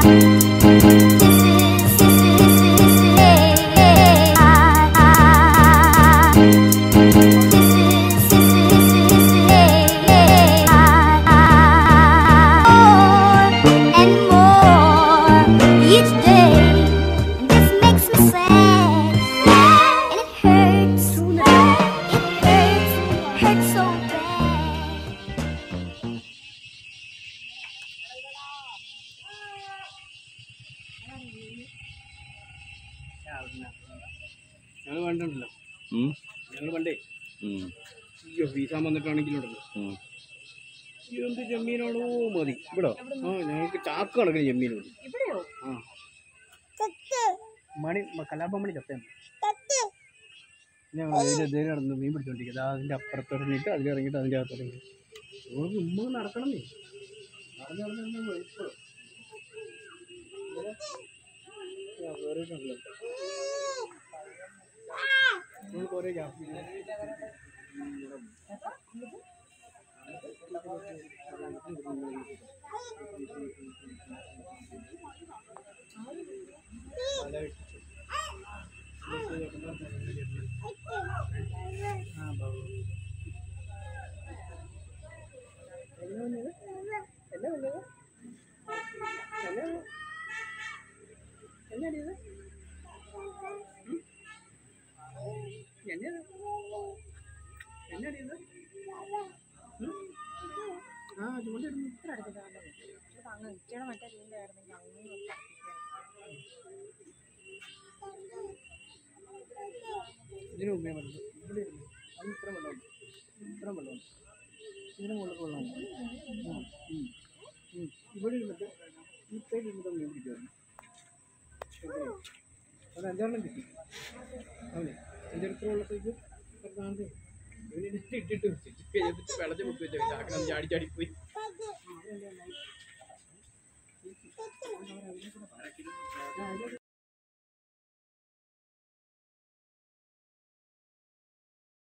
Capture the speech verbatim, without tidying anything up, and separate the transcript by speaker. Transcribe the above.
Speaker 1: ഞങ്ങൾ കണ്ടിട്ടുണ്ടല്ലോ ഞങ്ങൾ പണ്ടേ അയ്യോ വീശാൻ വന്നിട്ടാണെങ്കിലുണ്ടല്ലോ എന്ത് ചെമ്മീനാണോ മതി ഇവിടെ ആ ഞങ്ങൾക്ക് ചാക്ക് കണക്കിന് ചെമ്മീൻ മതി ആ മണി കലാപമണി ചത്തയാണ് ഞങ്ങൾ അതിൻ്റെ ധൈര്യം നടന്ന് മീൻ പിടിച്ചോണ്ടിരിക്കുന്നത് അതിൻ്റെ അപ്പുറത്തിറങ്ങിയിട്ട് അതിലിറങ്ങിയിട്ട് അതിൻ്റെ അകത്തിറങ്ങി നമുക്ക് ഉമ്മ നടക്കണമെന്നേ നടന്ന് നടന്ന് ഇപ്പോഴും കയറിയിട്ടുണ്ടല്ലോ നമ്മൾ കുറേ ഗ്യാപ്പ് ഇതിന് മുമ്പേ പറ്റും ഇവിടെ ഇരുന്നു അത് ഇത്ര വെള്ളമുണ്ട് ഇത്ര വെള്ളമുണ്ട് ഇതിന് മുകളിൽ വെള്ളമുണ്ട് ഇവിടെ ഇരുന്നിട്ട് ഈ സൈഡ് ഇരുന്നിട്ട് മീൻ പിടിക്കുമായിരുന്നു അത് അഞ്ചാറെണ്ണം കിട്ടി അവനെ എൻ്റെ അടുത്തുള്ള സൈസ് കാണുന്നത് ഇവന് ഇട്ടിട്ട് വെച്ചിട്ട് വെള്ളത്തിൽ മുക്കി വെച്ചാൽ ചാക്കണം ചാടി ചാടിപ്പോയി